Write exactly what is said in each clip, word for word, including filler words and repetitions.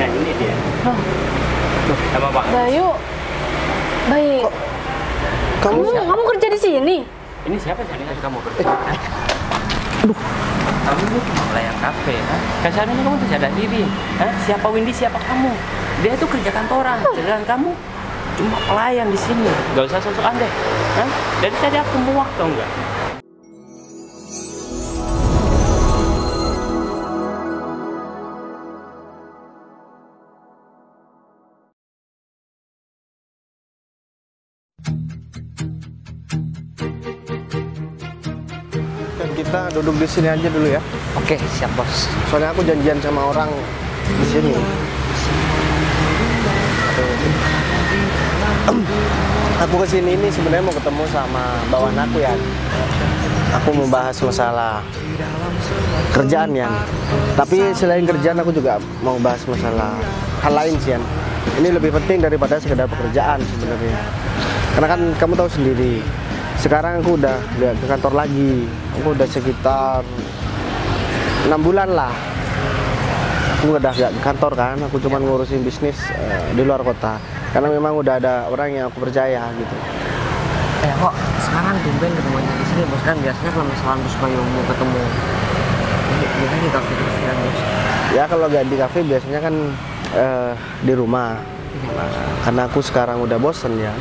Nah ini dia. Loh, Tuh, sama Pak. Bayu. Baik. Kamu Kamu, kamu kerja di sini? Ini siapa sih yang kamu kerja? Aduh. Kamu ini cuma pelayan kafe, ha? Kasarnya kamu tuh sadar diri. Ha? Siapa Windy, siapa kamu? Dia tuh kerja kantoran, sedangkan kamu cuma pelayan di sini. Gak usah sosok aneh. Ha? Dari tadi aku muak tau nggak? Dan kita duduk di sini aja dulu ya. Oke, siap bos. Soalnya aku janjian sama orang di sini. Aku kesini ini sebenarnya mau ketemu sama bawahan aku ya. Aku mau bahas masalah kerjaan ya. Tapi selain kerjaan aku juga mau bahas masalah hal lain sih ya. Ini lebih penting daripada sekedar pekerjaan sebenarnya. Karena kan kamu tahu sendiri. Sekarang aku udah nggak ke kantor lagi. Aku udah sekitar enam bulan lah. Aku udah nggak ke kantor kan. Aku cuma ngurusin bisnis uh, di luar kota. Karena memang udah ada orang yang aku percaya gitu. Eh kok sekarang tumben ketemunya di sini bos, kan biasanya kalau misalnya bos Bayu mau ketemu biasanya di kafe-kafe kan bos. Ya kalau nggak di kafe biasanya kan uh, di rumah. Nah, karena aku sekarang udah bosen ya.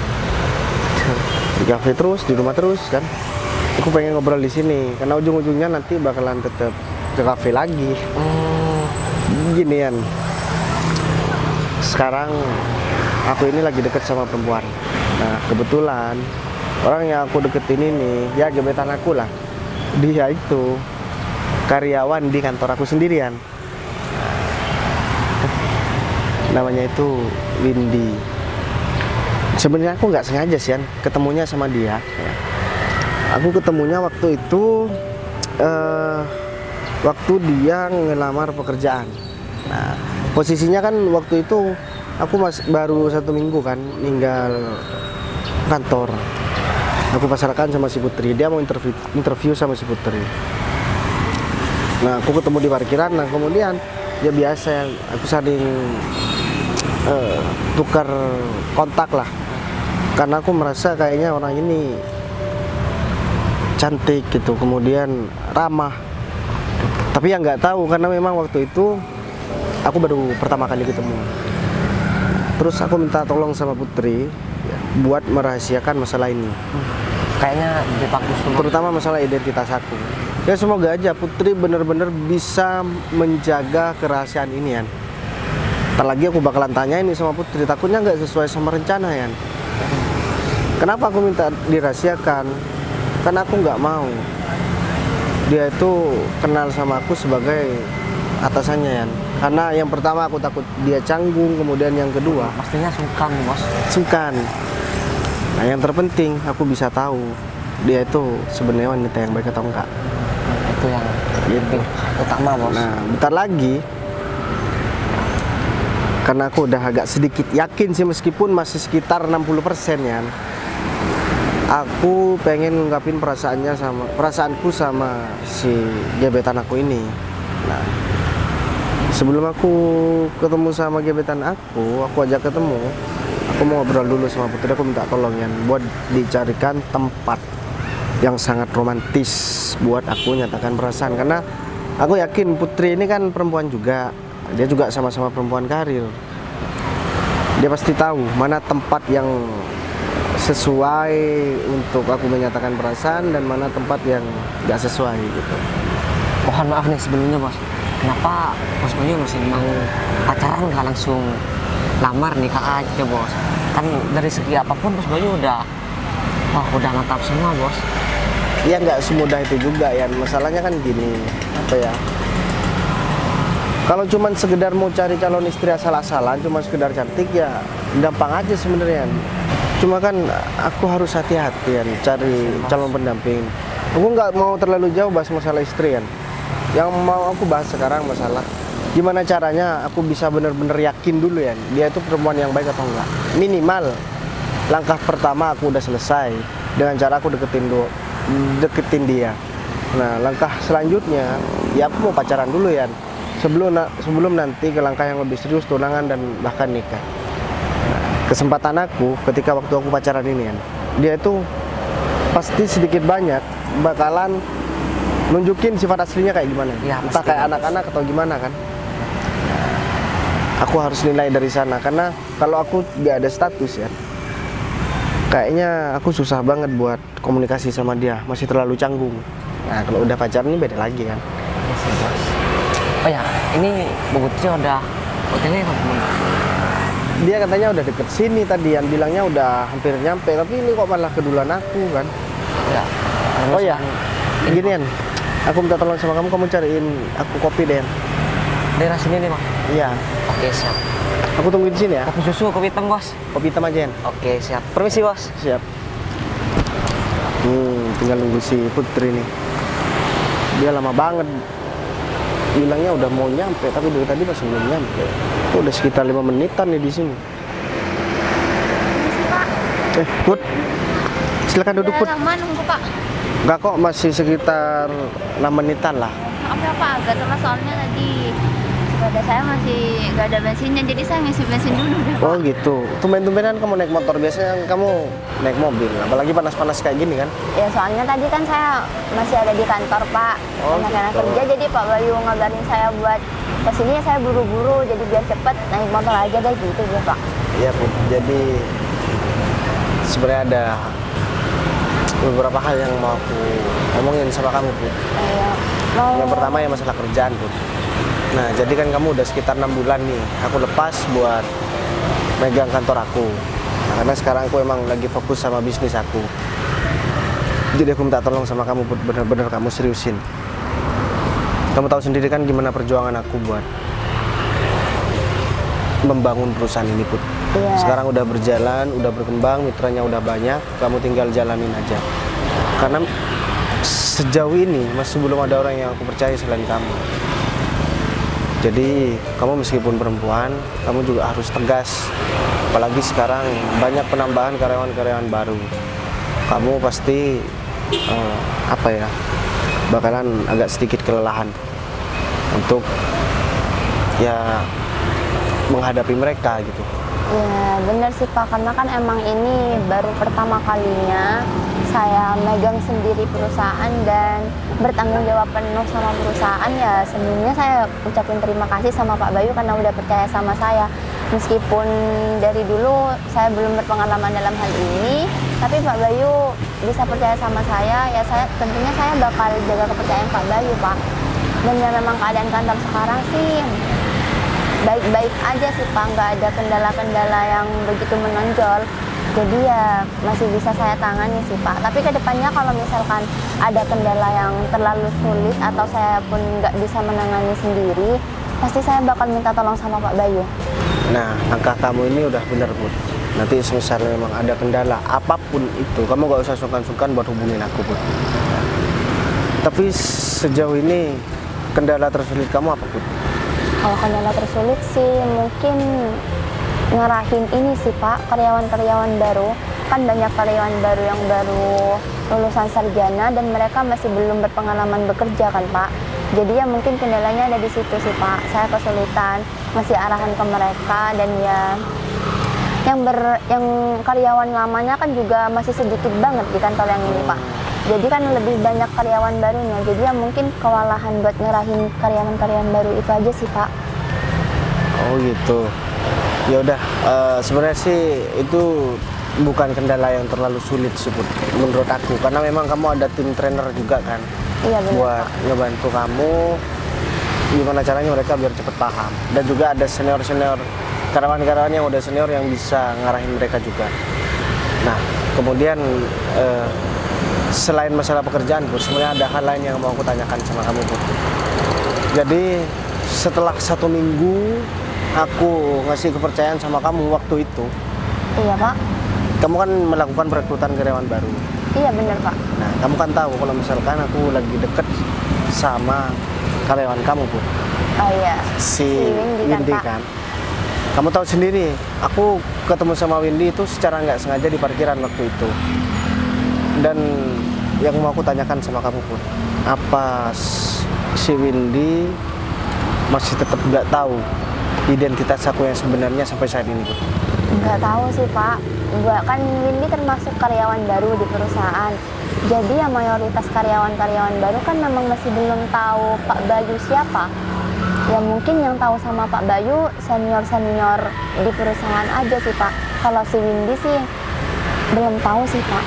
Di kafe terus, di rumah terus kan. Aku pengen ngobrol di sini karena ujung-ujungnya nanti bakalan tetap ke kafe lagi. Oh. Ginian. Sekarang aku ini lagi deket sama perempuan. Nah kebetulan orang yang aku deketin ini ya gebetan aku lah. Dia itu karyawan di kantor aku sendirian. Namanya itu Windy. Sebenarnya aku nggak sengaja sih kan ketemunya sama dia. Aku ketemunya waktu itu uh, waktu dia ngelamar pekerjaan. Nah posisinya kan waktu itu aku masih baru satu minggu kan ninggal kantor. Aku pasarkan sama si Putri. Dia mau interview interview sama si Putri. Nah aku ketemu di parkiran. Nah kemudian ya biasa aku saling uh, tukar kontak lah. Karena aku merasa kayaknya orang ini cantik gitu, kemudian ramah. Tapi yang nggak tahu karena memang waktu itu aku baru pertama kali ketemu. Terus aku minta tolong sama Putri ya, buat merahasiakan masalah ini. Kayaknya lebih bagus tuh. Terutama masalah identitas aku. Ya semoga aja Putri benar-benar bisa menjaga kerahasiaan ini ya. Ntar lagi aku bakalan tanya ini sama Putri, takutnya nggak sesuai sama rencana ya. Kenapa aku minta dirahasiakan? Karena aku nggak mau dia itu kenal sama aku sebagai atasannya ya. Karena yang pertama aku takut dia canggung, kemudian yang kedua pastinya sungkan bos. sungkan. Nah yang terpenting aku bisa tahu dia itu sebenarnya wanita yang baik atau enggak. Itu yang Gitu. utama bos. Nah bentar lagi, karena aku udah agak sedikit yakin sih meskipun masih sekitar enam puluh persen ya. Aku pengen ngungkapin perasaannya sama perasaanku sama si gebetan aku ini. Nah, sebelum aku ketemu sama gebetan aku, aku ajak ketemu, aku mau ngobrol dulu sama Putri. Aku minta tolong ya buat dicarikan tempat yang sangat romantis buat aku nyatakan perasaan, karena aku yakin Putri ini kan perempuan juga. Dia juga sama-sama perempuan karir. Dia pasti tahu mana tempat yang sesuai untuk aku menyatakan perasaan dan mana tempat yang gak sesuai gitu. Mohon maaf nih sebelumnya bos, kenapa bos Bayu masih mau pacaran nggak langsung lamar nikah aja bos? Kan dari segi apapun bos Bayu udah, wah udah mantap semua bos. Ya nggak semudah itu juga ya, masalahnya kan gini, apa ya, kalau cuman sekedar mau cari calon istri asal-asalan, cuma sekedar cantik ya gampang aja sebenarnya. Cuma kan aku harus hati-hati ya cari calon pendamping. Aku nggak mau terlalu jauh bahas masalah istri kan. Yang mau aku bahas sekarang masalah gimana caranya aku bisa benar-benar yakin dulu ya dia itu perempuan yang baik atau enggak. Minimal langkah pertama aku udah selesai dengan cara aku deketin dulu, deketin dia. Nah langkah selanjutnya ya aku mau pacaran dulu ya sebelum na- sebelum nanti ke langkah yang lebih serius, tunangan dan bahkan nikah. Nah, kesempatan aku ketika waktu aku pacaran ini kan, dia itu pasti sedikit banyak bakalan nunjukin sifat aslinya kayak gimana. Ya, Entah pasti, kayak anak-anak atau gimana kan. Aku harus nilai dari sana karena kalau aku nggak ada status ya, kayaknya aku susah banget buat komunikasi sama dia, masih terlalu canggung. Nah kalau udah pacaran ini beda lagi kan. Iya sih, Bos. Oh ya, ini buktinya udah hotelnya apa belum? Dia katanya udah deket sini tadi, yang bilangnya udah hampir nyampe, tapi ini kok malah keduluan aku kan. Ya. Oh ya, ginian, aku minta tolong sama kamu, kamu cariin aku kopi deh. Daerah sini nih, Bang. Iya, Oke, siap. aku tungguin di sini ya. Kopi susu, kopi hitam, Bos. Kopi hitam aja, Yan. Oke, siap. Permisi, Bos. Siap. Hmm, tinggal nunggu si Putri nih. Dia lama banget. Bilangnya udah mau nyampe, tapi dari tadi masih belum nyampe. Itu udah sekitar lima menitan nih di sini. Eh, Put. Silakan duduk, Put. Udah lama nunggu Pak. Enggak kok, masih sekitar enam menitan lah. Maaf ya Pak, agak telat soalnya tadi sepeda saya masih gak ada bensinnya, jadi saya ngisi bensin dulu deh Pak. Oh gitu. Tumben-tumbenan kamu naik motor, biasanya kamu naik mobil. Apalagi panas-panas kayak gini kan. Ya soalnya tadi kan saya masih ada di kantor Pak, Oh, anak-anak gitu. kerja, jadi Pak Bayu ngabarin saya buat kesini, ya saya buru-buru, jadi biar cepet naik motor aja deh gitu deh Pak. Iya, Put. Jadi sebenarnya ada beberapa hal yang mau aku ngomongin sama kamu, Put. Kayak mau Yang pertama ya masalah kerjaan, Put. Nah, jadi kan kamu udah sekitar enam bulan nih, aku lepas buat megang kantor aku. Nah, karena sekarang aku emang lagi fokus sama bisnis aku. Jadi aku minta tolong sama kamu, Put, bener-bener kamu seriusin. Kamu tahu sendiri kan gimana perjuangan aku buat membangun perusahaan ini, Put. Iya. Sekarang udah berjalan, udah berkembang, mitranya udah banyak, kamu tinggal jalanin aja. Karena sejauh ini masih belum ada orang yang aku percaya selain kamu. Jadi kamu meskipun perempuan, kamu juga harus tegas. Apalagi sekarang banyak penambahan karyawan-karyawan baru. Kamu pasti eh, apa ya, bakalan agak sedikit kelelahan untuk ya menghadapi mereka gitu. Ya bener sih Pak, karena kan emang ini baru pertama kalinya saya megang sendiri perusahaan dan bertanggung jawab penuh sama perusahaan. Ya sebelumnya saya ucapin terima kasih sama Pak Bayu karena udah percaya sama saya. Meskipun dari dulu saya belum berpengalaman dalam hal ini, tapi Pak Bayu bisa percaya sama saya, ya saya tentunya saya bakal jaga kepercayaan Pak Bayu Pak. Dan ya memang keadaan kantor sekarang sih baik-baik aja sih Pak, nggak ada kendala-kendala yang begitu menonjol. Jadi ya masih bisa saya tangani sih Pak. Tapi kedepannya kalau misalkan ada kendala yang terlalu sulit atau saya pun nggak bisa menangani sendiri, pasti saya bakal minta tolong sama Pak Bayu. Nah, langkah kamu ini udah bener, Put. Nanti misalnya memang ada kendala apapun itu, kamu gak usah sungkan-sungkan buat hubungin aku, Put. Tapi sejauh ini kendala tersulit kamu apa, Put? Kalau kendala tersulit sih mungkin ngarahin ini sih Pak, karyawan-karyawan baru. Kan banyak karyawan baru yang baru lulusan sarjana dan mereka masih belum berpengalaman bekerja kan Pak. Jadi ya mungkin kendalanya ada di situ sih Pak. Saya kesulitan ngasih arahan ke mereka, dan ya yang ber yang karyawan lamanya kan juga masih sedikit banget di kantor yang ini Pak. Jadi kan lebih banyak karyawan barunya. Jadi ya mungkin kewalahan buat ngerahin karyawan-karyawan baru itu aja sih Pak. Oh gitu. Ya udah, eh, sebenarnya sih itu bukan kendala yang terlalu sulit sih, Put, menurut aku. Karena memang kamu ada tim trainer juga kan, Iya benar buat Pak. ngebantu kamu gimana caranya mereka biar cepet paham. Dan juga ada senior-senior karyawan-karyawan yang udah senior yang bisa ngarahin mereka juga. Nah, kemudian eh, selain masalah pekerjaan, Put, sebenarnya ada hal lain yang mau aku tanyakan sama kamu, Put. Jadi setelah satu minggu aku ngasih kepercayaan sama kamu waktu itu, Iya Pak. kamu kan melakukan perekrutan karyawan baru. Iya benar Pak. Nah, kamu kan tahu kalau misalkan aku lagi deket sama karyawan kamu, Put, Oh iya. si Windy kan, Windy Pak. kan. Kamu tahu sendiri, aku ketemu sama Windy itu secara nggak sengaja di parkiran waktu itu. Dan yang mau aku tanyakan sama kamu, Put, apa s- si Windy masih tetap nggak tahu identitas aku yang sebenarnya sampai saat ini, Put? Nggak tahu sih Pak, gua kan Windy termasuk karyawan baru di perusahaan. Jadi ya mayoritas karyawan-karyawan baru kan memang masih belum tahu Pak Bayu siapa. Ya mungkin yang tahu sama Pak Bayu senior-senior di perusahaan aja sih Pak. Kalau si Windy sih belum tahu sih Pak.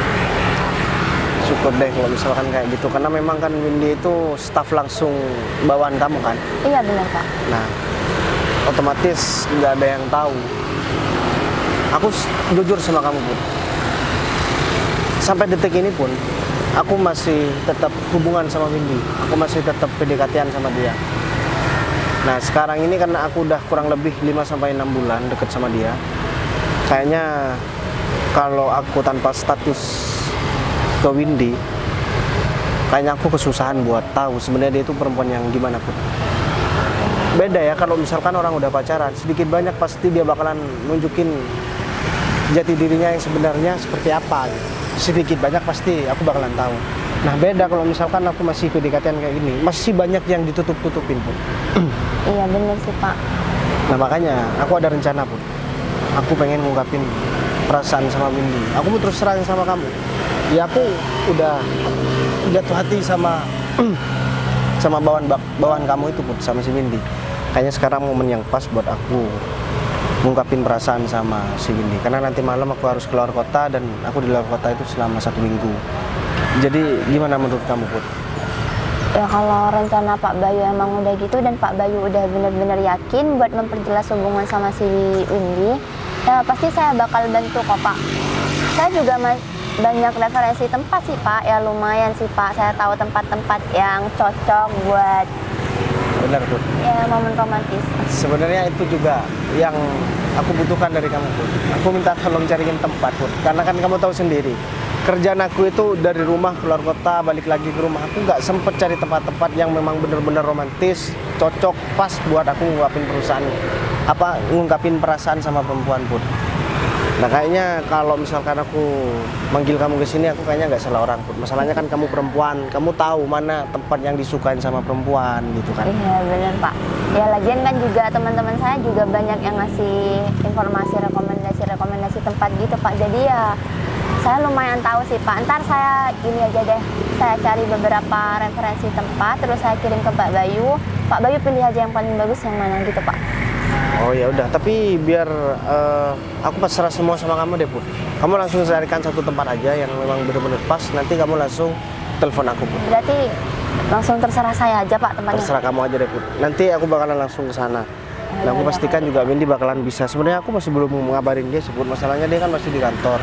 Syukur deh kalau misalkan kayak gitu, karena memang kan Windy itu staf langsung bawaan kamu kan. Iya benar Pak. Nah, otomatis nggak ada yang tahu. Aku s- jujur sama kamu, Put. Sampai detik ini pun, aku masih tetap hubungan sama Windy. Aku masih tetap P D K T-an sama dia. Nah, sekarang ini karena aku udah kurang lebih lima sampai enam bulan deket sama dia. Kayaknya kalau aku tanpa status ke Windy, kayaknya aku kesusahan buat tahu sebenarnya dia itu perempuan yang gimana, Put. Beda ya kalau misalkan orang udah pacaran, sedikit banyak pasti dia bakalan nunjukin jati dirinya yang sebenarnya seperti apa gitu. Sedikit banyak pasti aku bakalan tahu. Nah, beda kalau misalkan aku masih P D K T-an kayak gini, masih banyak yang ditutup-tutupin, Put. Iya benar sih Pak. Nah, makanya aku ada rencana, Put. Aku pengen ngungkapin perasaan sama Windy. Aku mau terus terang sama kamu. Ya aku udah jatuh hati sama sama bawahan bawahan kamu itu, Put, sama si Windy. Kayaknya sekarang momen yang pas buat aku ngungkapin perasaan sama si Windy. Karena nanti malam aku harus keluar kota dan aku di luar kota itu selama satu minggu. Jadi gimana menurut kamu, Put? Ya kalau rencana Pak Bayu emang udah gitu dan Pak Bayu udah benar-benar yakin buat memperjelas hubungan sama si Windy, ya pasti saya bakal bantu kok Pak. Saya juga ma- banyak referensi tempat sih Pak, ya lumayan sih Pak. Saya tahu tempat-tempat yang cocok buat Benar, Put. ya momen romantis. Sebenarnya itu juga yang aku butuhkan dari kamu, Put. Aku minta tolong cariin tempat, Put. Karena kan kamu tahu sendiri, kerjaan aku itu dari rumah keluar kota, balik lagi ke rumah. Aku nggak sempet cari tempat-tempat yang memang benar-benar romantis, cocok, pas buat aku ngungkapin perusahaan, apa ngungkapin perasaan sama perempuan, Put. Nah, kayaknya kalau misalkan aku manggil kamu ke sini, aku kayaknya nggak salah orang, Put. Masalahnya kan kamu perempuan, kamu tahu mana tempat yang disukain sama perempuan, gitu kan? Iya benar Pak. Ya lagian kan juga teman-teman saya juga banyak yang ngasih informasi rekomendasi-rekomendasi tempat gitu Pak. Jadi ya saya lumayan tahu sih Pak. Ntar saya gini aja deh, saya cari beberapa referensi tempat, terus saya kirim ke Pak Bayu. Pak Bayu pilih aja yang paling bagus yang mana gitu Pak. Oh ya udah, tapi biar eh, aku pasrah semua sama kamu deh, Put. Kamu langsung carikan satu tempat aja yang memang benar-benar pas. Nanti kamu langsung telepon aku, Put. Berarti langsung terserah saya aja Pak tempatnya. Terserah kamu aja deh, Put. Nanti aku bakalan langsung ke sana. Nah, aku ya, pastikan juga Windy bakalan bisa. Sebenarnya aku masih belum mengabarin dia, sebut masalahnya dia kan masih di kantor.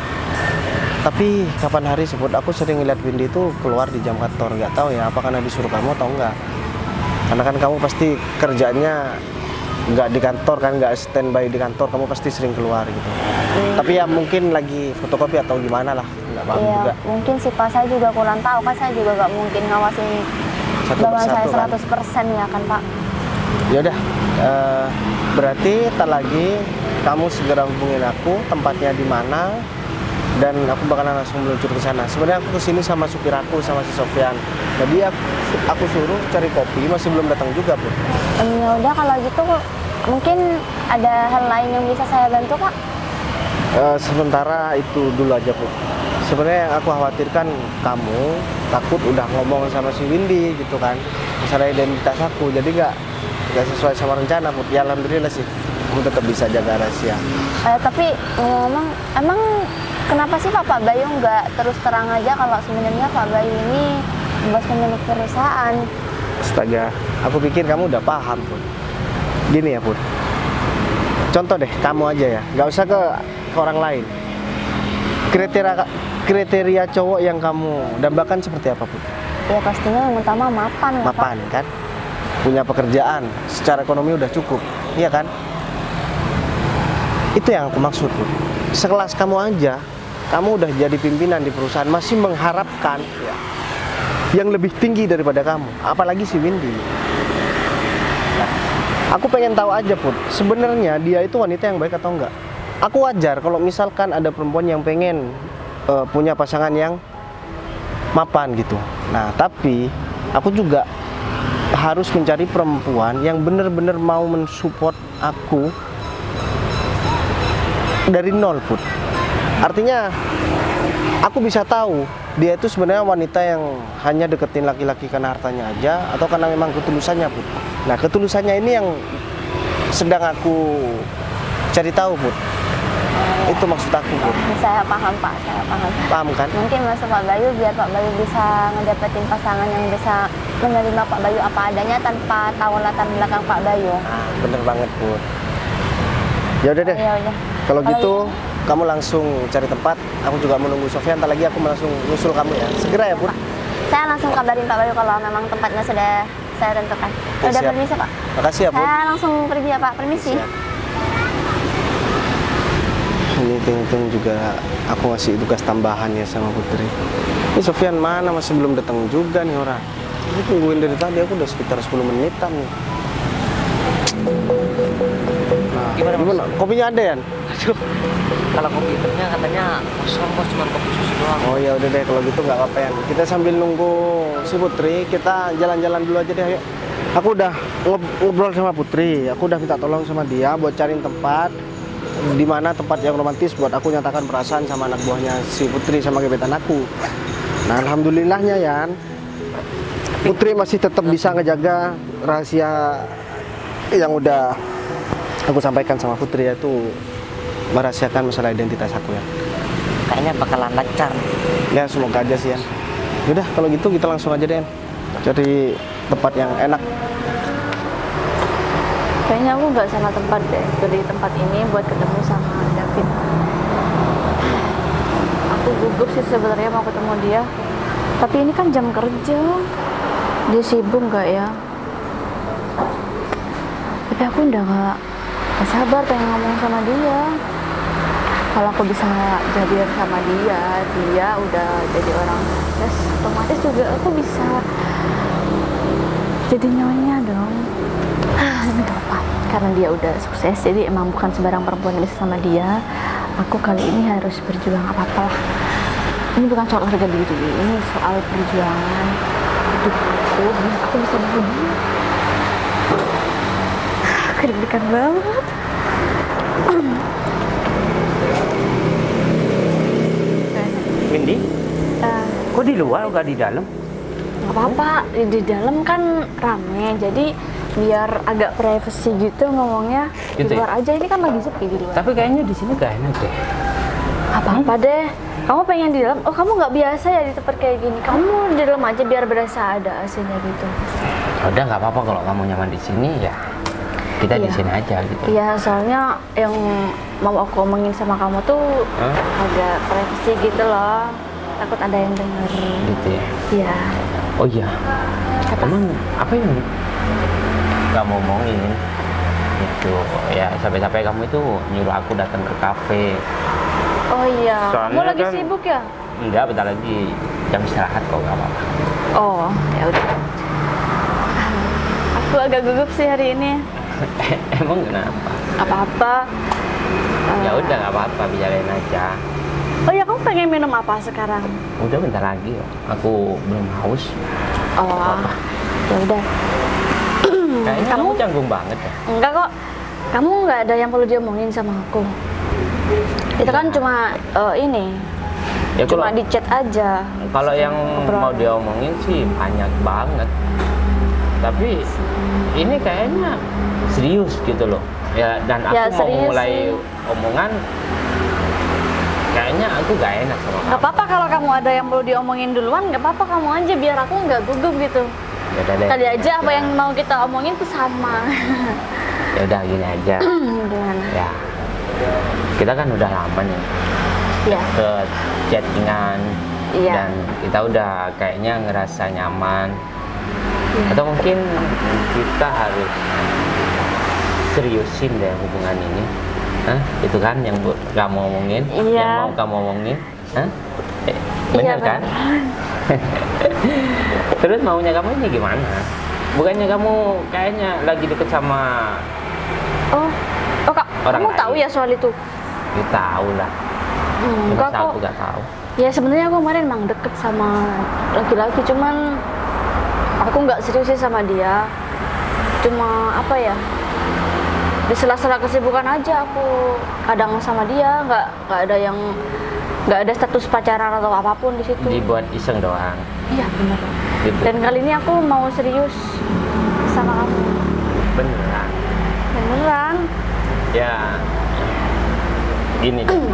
Tapi kapan hari sebut aku sering ngeliat Windy itu keluar di jam kantor. Nggak tahu ya, apa karena disuruh kamu atau enggak. Karena kan kamu pasti kerjanya nggak di kantor kan, nggak standby di kantor, kamu pasti sering keluar gitu. Hmm. Tapi ya mungkin lagi fotokopi atau gimana lah, nggak paham Iya, juga. mungkin sih Pak, saya juga kurang tahu kan, saya juga nggak mungkin ngawasin Satu bawahan saya persatu kan. seratus persen ya kan Pak. Ya udah, eh, berarti tak lagi kamu segera hubungin aku tempatnya di mana dan aku bakalan langsung meluncur ke sana. Sebenarnya aku kesini sama supir aku sama si Sofyan. Jadi aku, aku suruh cari kopi, masih belum datang juga, Put. Em, ya udah kalau gitu mungkin ada hal lain yang bisa saya bantu Pak. Eh, sementara itu dulu aja, Put. Sebenarnya yang aku khawatirkan kamu takut udah ngomong sama si Windy gitu kan, masalah identitas aku, jadi nggak nggak sesuai sama rencana, Put. Ya alhamdulillah sih, kamu tetap bisa jaga rahasia. Eh, tapi ngomong emang kenapa sih Pak, Pak Bayu nggak terus terang aja kalau sebenarnya Pak Bayu ini bos pemilik perusahaan? Astaga, aku pikir kamu udah paham, Put. Gini ya, Put. Contoh deh, kamu aja ya, nggak usah ke, ke orang lain. Kriteria kriteria cowok yang kamu dambakan seperti apa, Put? Ya pastinya yang utama mapan lah Pak. Mapan kan? Punya pekerjaan, secara ekonomi udah cukup, iya kan? Itu yang aku maksud, Put. Sekelas kamu aja, kamu udah jadi pimpinan di perusahaan, masih mengharapkan ya, yang lebih tinggi daripada kamu, apalagi si Windy. Nah, aku pengen tahu aja, Put, sebenarnya dia itu wanita yang baik atau enggak. Aku wajar kalau misalkan ada perempuan yang pengen uh, punya pasangan yang mapan gitu. Nah, tapi aku juga harus mencari perempuan yang benar-benar mau mensupport aku dari nol, Put. Artinya aku bisa tahu dia itu sebenarnya wanita yang hanya deketin laki-laki karena hartanya aja atau karena memang ketulusannya, Put. Nah, ketulusannya ini yang sedang aku cari tahu, Put. Itu maksud aku, Put. Saya paham, Pak, saya paham. Paham kan? Mungkin masuk Pak Bayu biar Pak Bayu bisa ngedapetin pasangan yang bisa menerima Pak Bayu apa adanya tanpa tahu latar belakang Pak Bayu. Ah, bener banget, Put. Ya udah deh. Ya udah. Kalau Kalau gitu kamu langsung cari tempat. Aku juga menunggu Sofia. Ntar lagi aku langsung nyusul kamu ya. Segera ya, Put. Saya langsung kabarin Pak Bayu kalau memang tempatnya sudah saya tentukan. Oke, Udah siap. permisi, Pak. Makasih ya, Put. Saya langsung pergi ya, Pak. Permisi. Siap. Ini hitung-hitung juga aku ngasih tugas tambahan ya sama Putri. Ini Sofian mana, masih belum datang juga nih orang. Ini tungguin dari tadi, aku udah sekitar sepuluh menitan nih. Nah, Gimana, Mas? gimana? Kopinya ada ya? Aduh, kalau kopi hitungnya katanya kosong bos, cuma kopi susu doang. Oh ya udah deh, kalau gitu nggak apa-apa ya. Kita sambil nunggu si Putri, kita jalan-jalan dulu aja deh. Ayo. Aku udah ngob- ngobrol sama Putri, aku udah minta tolong sama dia buat cariin tempat di mana tempat yang romantis buat aku nyatakan perasaan sama anak buahnya si Putri sama gebetan aku. Nah, alhamdulillahnya Yan, Putri masih tetap bisa ngejaga rahasia yang udah aku sampaikan sama Putri, yaitu merahasiakan masalah identitas aku ya. Kayaknya bakalan lancar. Ya semoga aja sih Yan. Yaudah kalau gitu kita langsung aja deh Yan. Cari tempat yang enak. Kayaknya aku nggak salah tempat deh. Pilih tempat ini buat ketemu sama David. Aku gugup sih sebenarnya mau ketemu dia. Tapi ini kan jam kerja. Dia sibuk nggak ya? Tapi aku udah nggak nggak sabar pengen ngomong sama dia. Kalau aku bisa jadian sama dia, dia udah jadi orang sukses, otomatis juga aku bisa jadi nyonya dong. Ah, ini gak apa, karena dia udah sukses, jadi emang bukan sembarang perempuan yang bisa sama dia. Aku kali ini harus berjuang apa-apa lah. Ini bukan soal harga diri, ini soal perjuangan hidup aku, biar aku bisa bahagia. Aku deg-degan banget. Windy, Eh, kok di luar nggak di dalam? Gak apa-apa, di di dalam kan rame, jadi biar agak privacy gitu ngomongnya. Gitu Di ya? luar aja, ini kan lagi sepi di luar. Tapi kayaknya di sini gak enak deh. Apa-apa deh, kamu pengen di dalam? Oh, kamu nggak biasa ya di tempat kayak gini. Kamu di dalam aja biar berasa ada A C-nya gitu. Udah nggak apa-apa kalau kamu nyaman di sini ya. Kita di Iya. sini aja gitu. Iya, soalnya yang mau aku omongin sama kamu tuh Hah? agak privacy gitu loh. Takut ada yang denger. Gitu ya. Iya. Oh iya. Emang apa yang nggak mau ngomongin? Itu ya sampai-sampai kamu itu nyuruh aku datang ke kafe. Oh iya, kamu Soalnya lagi kan- sibuk ya? Enggak, bentar lagi jam istirahat kok, nggak apa-apa. Oh, ya udah. Aku agak gugup sih hari ini. Emang kenapa? Apa-apa. Ya udah nggak apa-apa, bicarain aja. Oh ya, kamu pengen minum apa sekarang? Udah bentar lagi kok. Aku belum haus. Oh, ya udah. Kayaknya kamu, Kamu- canggung banget ya. Enggak kok. Kamu nggak ada yang perlu diomongin sama aku. Itu kan cuma eh, ini, Ya cuma kalau di chat aja. kalau yang Ngobrol. mau diomongin sih banyak banget. Tapi ini kayaknya serius gitu loh. Ya dan aku Ya, mau serius mulai sih. omongan. Kayaknya aku gak enak sama Nggak kamu. apa-apa kalau kamu ada yang perlu diomongin duluan, nggak apa-apa kamu aja biar aku nggak gugup gitu. Ya udah deh. Kali aja apa Ya. yang mau kita omongin tuh sama. Ya udah gini aja. Gimana? Ya. Kita kan udah lama nih Ya. ke chattingan Iya. dan kita udah kayaknya ngerasa nyaman. Atau mungkin kita harus seriusin deh hubungan ini. Hah? Itu kan yang bu- kamu omongin, Iya. yang mau kamu omongin. Hah? Eh, Iya, bener kan? Terus maunya kamu ini gimana? Bukannya kamu kayaknya lagi deket sama Oh, oh kak, Orang kamu lain. tahu ya soal itu? ya tahu lah. Hmm, Masa enggak kok. aku gak tahu. Ya sebenarnya aku kemarin emang deket sama laki-laki, cuman aku nggak serius sih sama dia, cuma apa ya, di sela-sela kesibukan aja aku kadang sama dia, nggak nggak ada yang nggak ada status pacaran atau apapun di situ. Dibuat iseng doang. Iya benar. Gitu. Dan kali ini aku mau serius sama kamu. Beneran. Beneran. Ya, gini deh.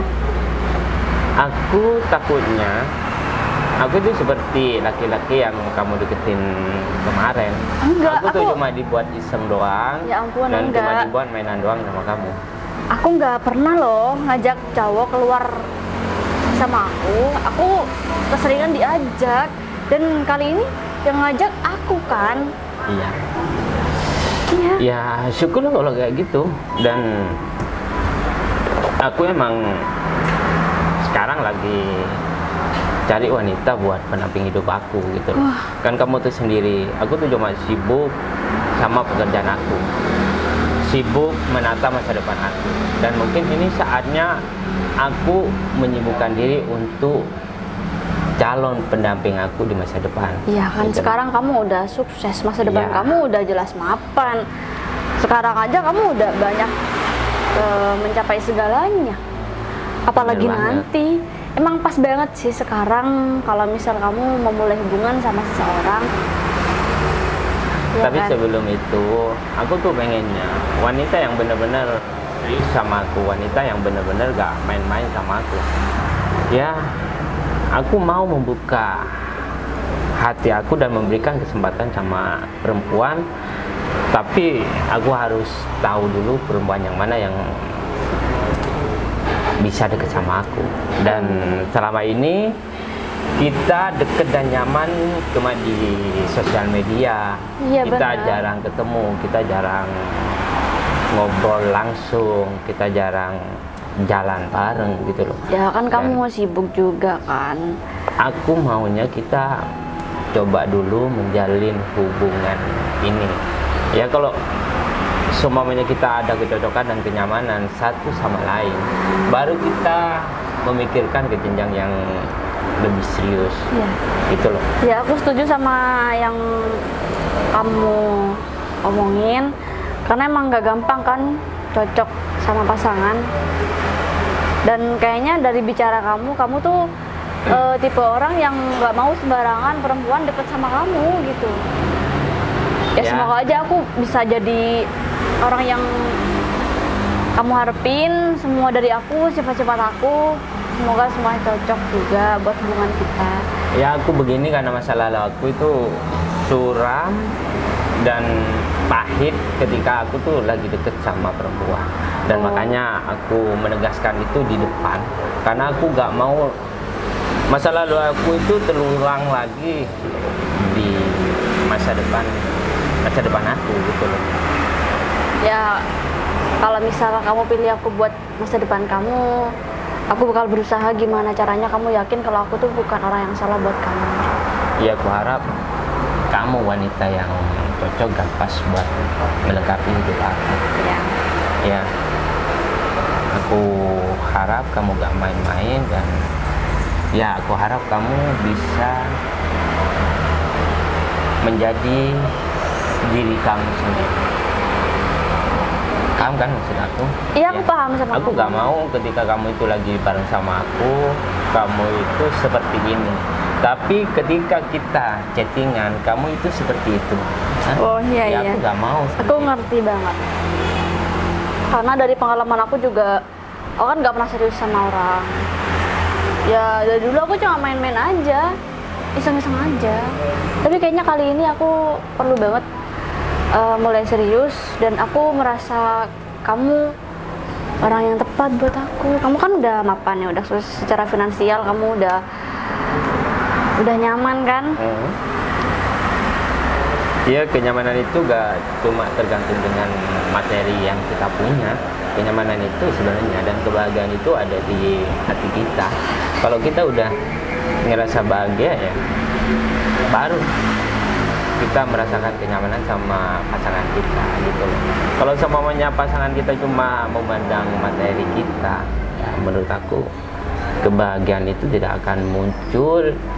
Aku takutnya, aku tuh seperti laki-laki yang kamu deketin kemarin. Enggak, aku tuh aku- cuma dibuat iseng doang. Ya ampun, dan enggak. cuma dibuat mainan doang sama kamu. Aku nggak pernah loh ngajak cowok keluar sama aku. Aku keseringan diajak, dan kali ini yang ngajak aku kan. Iya. Iya. Ya syukurlah kalau kayak gitu. Dan aku emang sekarang lagi cari wanita buat pendamping hidup aku gitu loh. Kan kamu tuh sendiri, aku tuh cuma sibuk sama pekerjaan aku, sibuk menata masa depan aku. Dan mungkin ini saatnya aku menyibukkan diri untuk calon pendamping aku di masa depan. Iya kan, Gitu loh. sekarang kamu udah sukses, masa depan Iya. kamu udah jelas mapan. Sekarang aja kamu udah banyak eh, mencapai segalanya. Apalagi Bener banget. nanti. Emang pas banget sih sekarang kalau misal kamu memulai hubungan sama seseorang. Iya Tapi kan? sebelum itu, aku tuh pengennya wanita yang bener-bener serius sama aku, wanita yang bener-bener gak main-main sama aku. Ya, aku mau membuka hati aku dan memberikan kesempatan sama perempuan, tapi aku harus tahu dulu perempuan yang mana yang bisa deket sama aku. Dan selama ini kita deket dan nyaman cuma di sosial media. Iya, Kita benar. jarang ketemu, kita jarang ngobrol langsung, kita jarang jalan bareng gitu loh. Ya kan Dan kamu sibuk juga kan. aku maunya kita coba dulu menjalin hubungan ini. Ya kalau semuanya kita ada kecocokan dan kenyamanan satu sama lain, baru kita memikirkan ke jenjang yang lebih serius. Iya. Gitu loh. Ya aku setuju sama yang kamu omongin, karena emang nggak gampang kan cocok sama pasangan. Dan kayaknya dari bicara kamu, kamu tuh eh, tipe orang yang nggak mau sembarangan perempuan deket sama kamu gitu. Ya, Ya. semoga aja aku bisa jadi orang yang kamu harapin, semua dari aku, sifat-sifat aku. Semoga semuanya cocok juga buat hubungan kita. Ya aku begini karena masa lalu aku itu suram dan pahit ketika aku tuh lagi deket sama perempuan. Dan Oh. makanya aku menegaskan itu di depan, karena aku gak mau masa lalu aku itu terulang lagi di masa depan masa depan aku gitu loh. Ya kalau misalnya kamu pilih aku buat masa depan kamu, aku bakal berusaha gimana caranya kamu yakin kalau aku tuh bukan orang yang salah buat kamu. Ya aku harap kamu wanita yang cocok dan pas buat melengkapi hidup aku. Ya. Ya, aku harap kamu gak main-main, dan ya aku harap kamu bisa menjadi diri kamu sendiri. Kamu kan maksud aku? Iya, aku paham sama Aku kamu. gak mau ketika kamu itu lagi bareng sama aku, kamu itu seperti ini. Tapi ketika kita chattingan, kamu itu seperti itu. Hah? Oh iya Ya, iya. aku gak mau. Aku seperti itu. ngerti banget. Karena dari pengalaman aku juga, aku kan nggak pernah serius sama orang. Ya dari dulu aku cuma main-main aja, iseng-iseng aja. Tapi kayaknya kali ini aku perlu banget uh, mulai serius, dan aku merasa kamu orang yang tepat buat aku. Kamu kan udah mapan ya, udah sukses secara finansial, kamu udah udah nyaman kan? Hmm. Iya, kenyamanan itu gak cuma tergantung dengan materi yang kita punya. Kenyamanan itu sebenarnya dan kebahagiaan itu ada di hati kita. Kalau kita udah ngerasa bahagia, ya baru kita merasakan kenyamanan sama pasangan kita gitu loh. Kalau semuanya pasangan kita cuma memandang materi kita, ya menurut aku kebahagiaan itu tidak akan muncul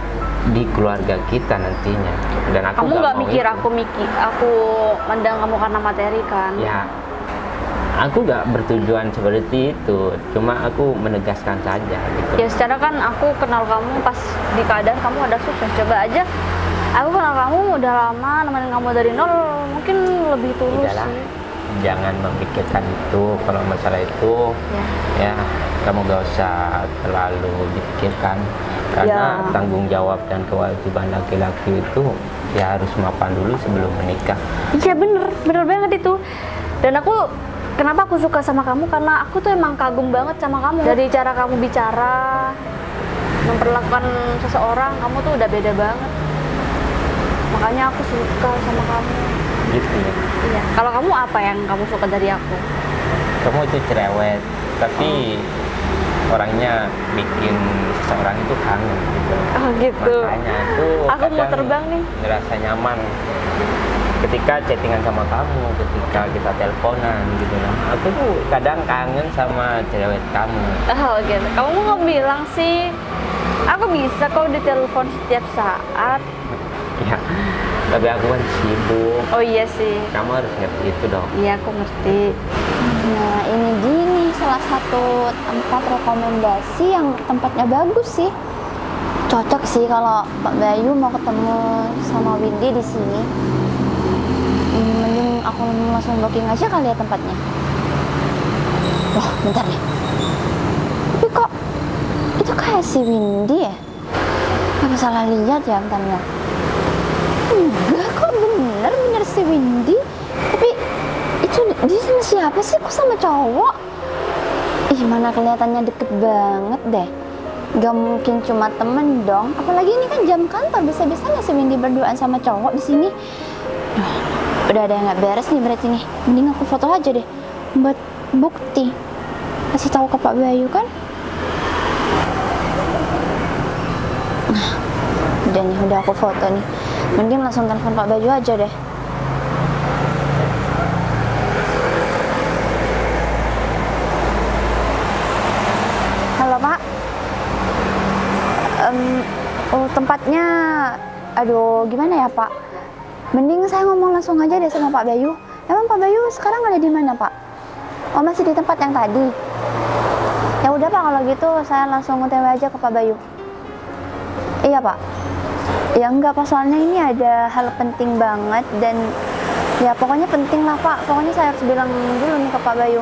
di keluarga kita nantinya. Dan aku Kamu nggak mau mikir itu. aku mikir aku mandang kamu karena materi kan? Ya, aku nggak bertujuan seperti itu. Cuma aku menegaskan saja. Gitu. Ya secara kan aku kenal kamu pas di keadaan kamu ada sukses. Coba aja, aku kenal kamu udah lama, nemenin kamu dari nol, mungkin lebih tulus Udahlah, sih. jangan memikirkan itu. Kalau masalah itu, Ya. ya kamu gak usah terlalu dipikirkan. Karena Ya. tanggung jawab dan kewajiban laki-laki itu ya harus mapan dulu sebelum menikah. Iya bener, bener banget itu. Dan aku, kenapa aku suka sama kamu? Karena aku tuh emang kagum banget sama kamu. Dari cara kamu bicara, memperlakukan seseorang, kamu tuh udah beda banget. Makanya aku suka sama kamu. Gitu ya. Iya. Kalau kamu apa yang kamu suka dari aku? Kamu itu cerewet, tapi orangnya bikin seseorang itu kangen gitu. Oh gitu. Makanya aku Aku mau kadang terbang nih. ngerasa nyaman ketika chattingan sama kamu, ketika kita teleponan gitu lah. Aku tuh kadang kangen sama cerewet kamu. Oh gitu. Kamu nggak bilang sih? Aku bisa kok ditelepon setiap saat. Ya, tapi aku kan sibuk. Oh iya sih. Kamu harus ngerti itu dong. Iya aku ngerti. Nah ini gini salah satu tempat rekomendasi yang tempatnya bagus sih. Cocok sih kalau Pak Bayu mau ketemu sama Windy di sini. Hmm, mending aku langsung booking aja kali ya tempatnya. Wah bentar nih. Tapi kok itu kayak si Windy ya? Apa salah lihat ya bentarnya? Enggak kok bener bener si Windy. Tapi itu dia sama siapa sih? Kok sama cowok? Ih mana kelihatannya deket banget deh. Gak mungkin cuma temen dong. Apalagi ini kan jam kantor. Bisa-bisanya si Windy berduaan sama cowok di sini. Duh, udah ada yang nggak beres nih berarti nih. Mending aku foto aja deh buat bukti. Kasih tahu ke Pak Bayu kan. Nah, udah nih, udah aku foto nih. Mending langsung telepon Pak Bayu aja deh. Halo Pak. Em, oh tempatnya, aduh gimana ya Pak? Mending saya ngomong langsung aja deh sama Pak Bayu. Emang Pak Bayu sekarang ada di mana Pak? Oh masih di tempat yang tadi. Ya udah Pak kalau gitu saya langsung O T W aja ke Pak Bayu. Iya Pak. Ya enggak Pak, soalnya ini ada hal penting banget dan ya pokoknya penting lah Pak. Pokoknya saya harus bilang dulu nih ke Pak Bayu.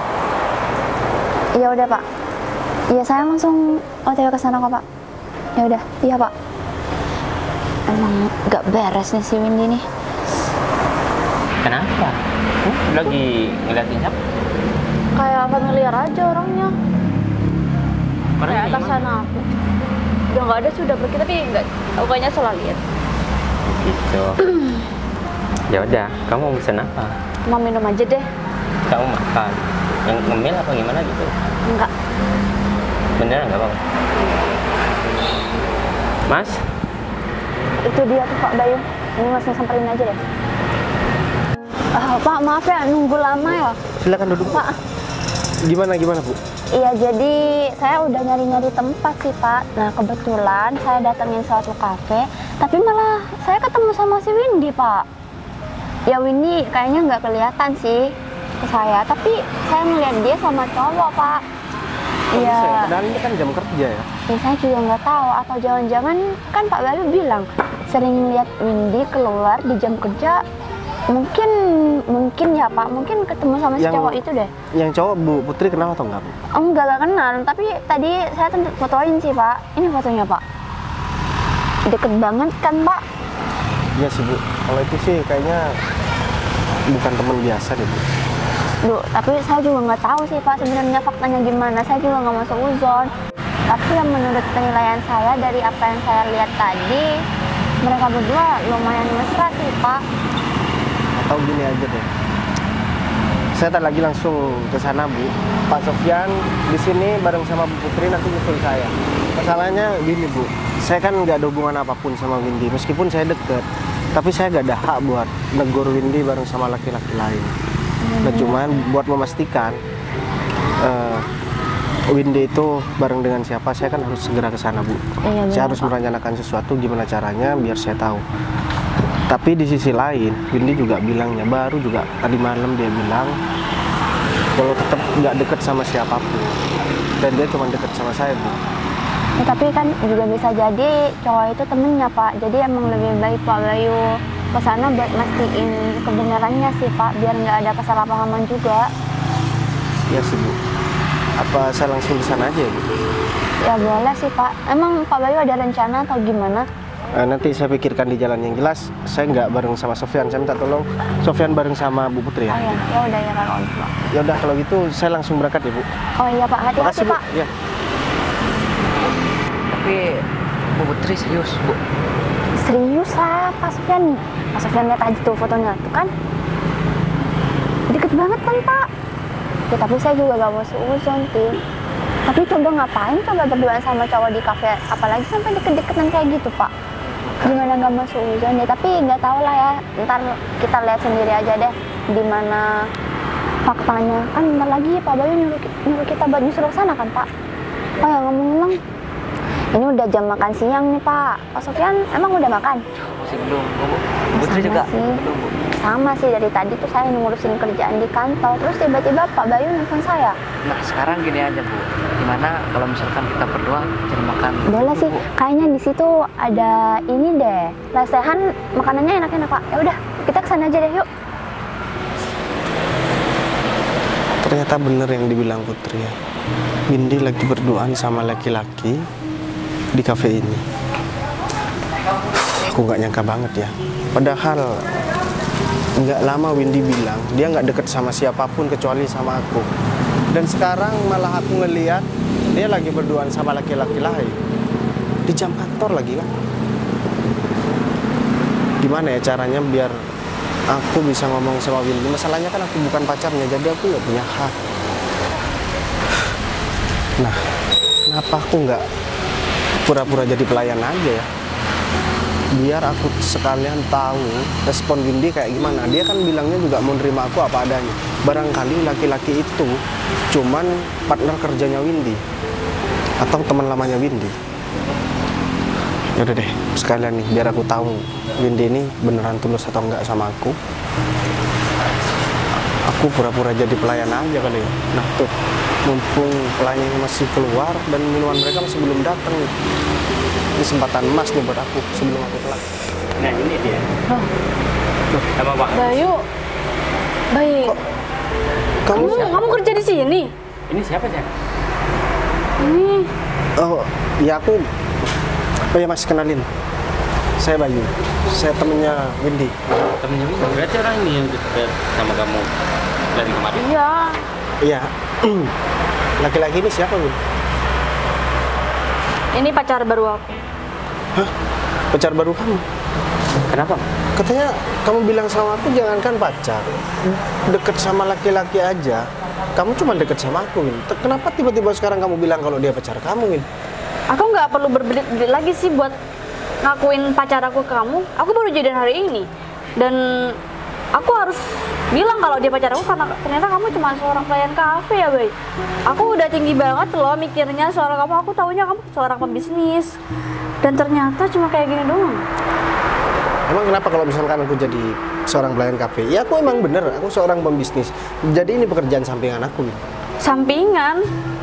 Iya udah Pak. Iya saya langsung O T W ke sana kok Pak. Ya udah, iya Pak. Emang nggak beres nih si Windy nih. Kenapa? Huh? Lagi ngeliatin siapa? Kayak familiar aja orangnya. Kayak atasan aku. Udah nggak ada, sudah pergi, tapi nggak, aku kayaknya salah lihat. Gitu. Ya udah, kamu mau pesen apa? Mau minum aja deh. Kamu makan. Yang ngemil apa gimana gitu? Enggak. Beneran nggak apa-apa? Mas? Itu dia tuh Pak Bayu. Ini langsung samperin aja deh. Ah, Pak maaf ya nunggu lama ya. Silakan duduk. Pak. Gimana gimana Bu? Iya jadi saya udah nyari-nyari tempat sih Pak. Nah kebetulan saya datengin suatu kafe, tapi malah saya ketemu sama si Windy Pak. Ya Windy kayaknya nggak kelihatan sih ke saya, tapi saya ngeliat dia sama cowok Pak. Iya. Padahal ini kan jam kerja ya. Ya saya juga nggak tahu, atau jangan-jangan kan Pak Bayu bilang sering lihat Windy keluar di jam kerja. Mungkin mungkin ya Pak, mungkin ketemu sama si Yang- cowok itu deh. Yang cowok Bu Putri kenal atau enggak Bu? Enggak, gak kenal, tapi tadi saya tentu fotoin sih Pak. Ini fotonya Pak. Deket banget kan Pak? Iya sih Bu. Kalau itu sih kayaknya bukan teman biasa deh Bu. Duh, tapi saya juga nggak tahu sih Pak sebenarnya faktanya gimana. Saya juga nggak masuk uzon. Tapi yang menurut penilaian saya dari apa yang saya lihat tadi, mereka berdua lumayan mesra sih Pak. Atau gini aja deh. Saya tadi lagi langsung ke sana Bu. Pak Sofyan di sini bareng sama Bu Putri, nanti nyusul saya. Masalahnya gini Bu, saya kan nggak ada hubungan apapun sama Windy. Meskipun saya deket, tapi saya nggak ada hak buat negur Windy bareng sama laki-laki lain. Nah cuman buat memastikan, eh, Windy itu bareng dengan siapa, saya kan harus segera ke sana, Bu. Iya, benar, Saya harus Pak. merencanakan sesuatu gimana caranya biar saya tahu. Tapi di sisi lain, Windy juga bilangnya, baru juga tadi malam dia bilang kalau tetap nggak deket sama siapapun. Dan dia cuma deket sama saya, Bu. Ya, tapi kan juga bisa jadi cowok itu temennya, Pak. Jadi emang lebih baik Pak Bayu ke sana buat mastiin kebenarannya sih, Pak, biar nggak ada kesalahpahaman juga. Iya sih, Bu. Apa saya langsung ke sana aja ya, Bu? Ya boleh sih, Pak. Emang Pak Bayu ada rencana atau gimana? Eh, nanti saya pikirkan di jalan yang jelas. Saya nggak bareng sama Sofyan. Saya minta tolong Sofyan bareng sama Bu Putri Oh ya. ya, ya udah ya kalau gitu, Pak. Ya udah kalau gitu saya langsung berangkat ya, Bu. Oh iya, Pak. Hati-hati, Makasih, Bu. Pak. Ya. Tapi Bu Putri serius, Bu. Serius lah, Pak Sofyan nih. Pak Sofyan lihat aja tuh fotonya tuh kan. Deket banget kan, Pak? Ya, tapi saya juga gak mau seuzon sih. Tapi coba ngapain coba berduaan sama cowok di kafe, apalagi sampai deket-deketan kayak gitu, Pak. Gimana gak mau seuzon ya, tapi nggak tahu lah ya. Ntar kita lihat sendiri aja deh di mana faktanya. Kan bentar lagi Pak Bayu nyuruh, nyuruh kita buat nyusul ke sana kan, Pak. Oh ya, ngomong-ngomong, ini udah jam makan siang nih, Pak. Pak Sofyan emang udah makan? Masih belum, Bu. Bu Putri Sama juga sih. belum, Bu. Sama sih, dari tadi tuh saya ngurusin kerjaan di kantor, terus tiba-tiba Pak Bayu nelfon saya. Nah, sekarang gini aja, Bu. Gimana kalau misalkan kita berdua cari makan? Boleh dulu, sih, Bu? kayaknya di situ ada ini deh, lesehan makanannya enak-enak, Pak. Ya udah, kita kesana aja deh, yuk. Ternyata bener yang dibilang Putri ya. Windy lagi berduaan sama laki-laki di kafe ini. Aku nggak nyangka banget ya. Padahal nggak lama Windy bilang dia nggak deket sama siapapun kecuali sama aku. Dan sekarang malah aku ngeliat dia lagi berduaan sama laki-laki lain di jam kantor lagi kan. Gimana ya caranya biar aku bisa ngomong sama Windy? Masalahnya kan aku bukan pacarnya, jadi aku nggak punya hak. Nah, kenapa aku nggak pura-pura jadi pelayan aja ya? Biar aku sekalian tahu respon Windy kayak gimana. Dia kan bilangnya juga mau nerima aku apa adanya. Barangkali laki-laki itu cuman partner kerjanya Windy atau teman lamanya Windy. Yaudah deh, sekalian nih biar aku tahu Windy ini beneran tulus atau enggak sama aku. Aku pura-pura jadi pelayan aja kali ya. Nah tuh, mumpung pelayannya masih keluar dan minuman mereka masih belum datang nih. Ini kesempatan emas nih buat aku sebelum aku telat. Nah ini dia. Tuh, sama Pak. Bayu, baik. Kamu? Kamu, kamu kerja di sini? Ini siapa sih? Ini Oh, ya aku. Oh ya Mas, kenalin. Saya Bayu. Saya temennya Windy. Temennya Windy. Berarti orang ini yang deket sama kamu dari kemarin. iya. Iya. Laki-laki ini siapa, Win? Ini pacar baru aku. Hah? Pacar baru kamu? Kenapa? Katanya kamu bilang sama aku jangankan pacar, deket sama laki-laki aja. Kamu cuma deket sama aku, Win. Te- Kenapa tiba-tiba sekarang kamu bilang kalau dia pacar kamu, Win? Aku nggak perlu berbelit-belit lagi sih buat ngakuin pacar aku ke kamu. Aku baru jadian hari ini. Dan aku harus bilang kalau dia pacar aku karena ternyata kamu cuma seorang pelayan kafe ya, Bay. Aku udah tinggi banget loh mikirnya soal kamu. Aku taunya kamu seorang pembisnis. Dan ternyata cuma kayak gini doang. Emang kenapa kalau misalkan aku jadi seorang pelayan kafe? Ya aku emang bener, aku seorang pembisnis. Jadi ini pekerjaan sampingan aku, Win. Sampingan.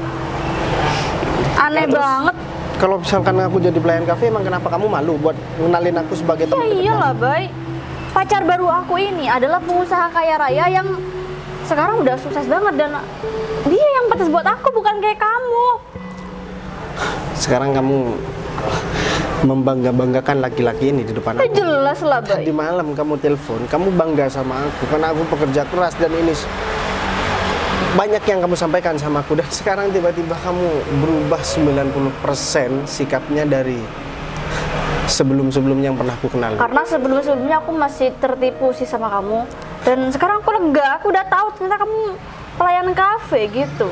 Aneh Ya, terus banget. Kalau misalkan aku jadi pelayan kafe, emang kenapa kamu malu buat ngenalin aku sebagai Ya teman dekat iyalah, kamu? Bay. Pacar baru aku ini adalah pengusaha kaya raya yang sekarang udah sukses banget dan dia yang pantas buat aku, bukan kayak kamu. Sekarang kamu membangga-banggakan laki-laki ini di depan Udah aku. jelas lah, Tadi Bay. malam kamu telepon, kamu bangga sama aku karena aku pekerja keras dan ini s- banyak yang kamu sampaikan sama aku, dan sekarang tiba-tiba kamu berubah sembilan puluh persen sikapnya dari sebelum-sebelumnya yang pernah aku kenal. Karena sebelum-sebelumnya aku masih tertipu sih sama kamu. Dan sekarang aku lega, aku udah tahu ternyata kamu pelayan kafe gitu.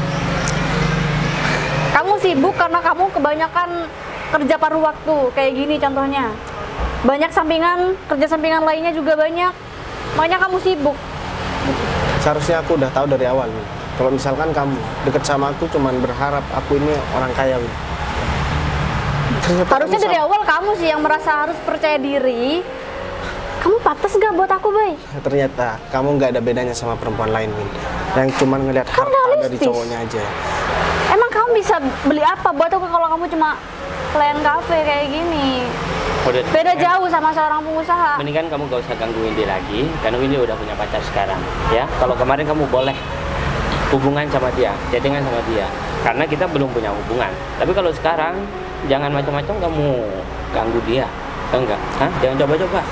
Kamu sibuk karena kamu kebanyakan kerja paruh waktu, kayak gini contohnya. Banyak sampingan, kerja sampingan lainnya juga banyak. Makanya kamu sibuk. Seharusnya aku udah tahu dari awal nih. kalau misalkan kamu deket sama aku cuman berharap aku ini orang kaya, Win. Ternyata Harusnya kamu dari sama- awal kamu sih yang merasa harus percaya diri. Kamu pantas gak buat aku, Bay? ternyata kamu nggak ada bedanya sama perempuan lain, Win. Yang cuman ngelihat Kan harta dari realistis. cowoknya aja. Emang kamu bisa beli apa buat aku kalau kamu cuma pelayan kafe kayak gini? Udah, Beda jauh sama seorang pengusaha. Mendingan kamu gak usah ganggu Windy lagi, karena Windy udah punya pacar sekarang. Ya, kalau kemarin kamu boleh hubungan sama dia, chattingan sama dia, karena kita belum punya hubungan. Tapi kalau sekarang, jangan macam-macam kamu ganggu dia, tau enggak? Hah? Jangan coba-coba.